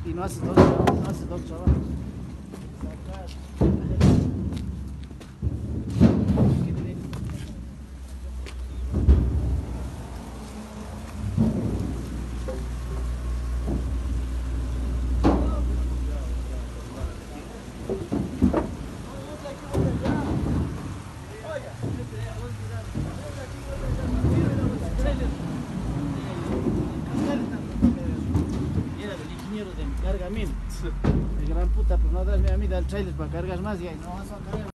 y no haces dos trabajos. De mi cargamento. De gran puta, pues no das a mí, da el trailer para cargar más y ahí no vas a cargar.